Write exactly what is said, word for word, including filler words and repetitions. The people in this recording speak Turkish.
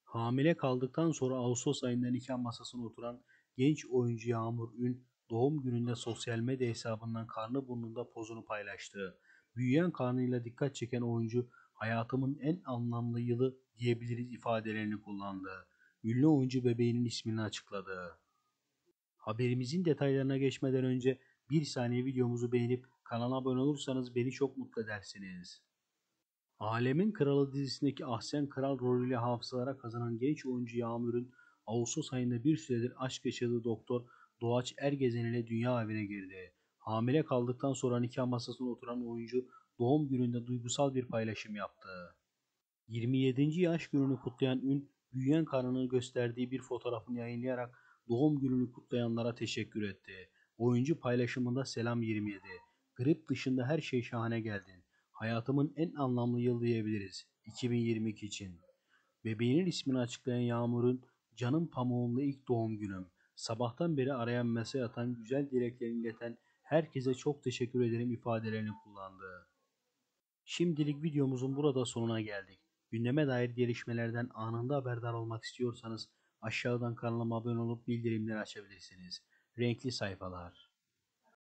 Hamile kaldıktan sonra Ağustos ayında nikah masasına oturan genç oyuncu Yağmur Ün, doğum gününde sosyal medya hesabından karnı burnunda pozunu paylaştı. Büyüyen karnıyla dikkat çeken oyuncu, "Hayatımın en anlamlı yılı diyebiliriz" ifadelerini kullandı. Ünlü oyuncu bebeğinin ismini açıkladı. Haberimizin detaylarına geçmeden önce bir saniye videomuzu beğenip kanala abone olursanız beni çok mutlu edersiniz. Alemin Kralı dizisindeki Ahsen Kral rolüyle hafızalara kazanan genç oyuncu Yağmur'un Ağustos ayında bir süredir aşk yaşadığı doktor Doğaç Ergezen ile dünya evine girdi. Hamile kaldıktan sonra nikah masasına oturan oyuncu doğum gününde duygusal bir paylaşım yaptı. yirmi yedinci yaş gününü kutlayan Ün, büyüyen karnını gösterdiği bir fotoğrafını yayınlayarak doğum gününü kutlayanlara teşekkür etti. Oyuncu paylaşımında "Selam yirmi yedi. Grip dışında her şey şahane geldin. Hayatımın en anlamlı yıl diyebiliriz iki bin yirmi iki için." Bebeğinin ismini açıklayan Yağmur'un "Canım pamuğumla ilk doğum günüm. Sabahtan beri arayan mesaj atan, güzel dileklerini ileten herkese çok teşekkür ederim" ifadelerini kullandı. Şimdilik videomuzun burada sonuna geldik. Gündeme dair gelişmelerden anında haberdar olmak istiyorsanız aşağıdan kanalıma abone olup bildirimleri açabilirsiniz. Renkli sayfalar.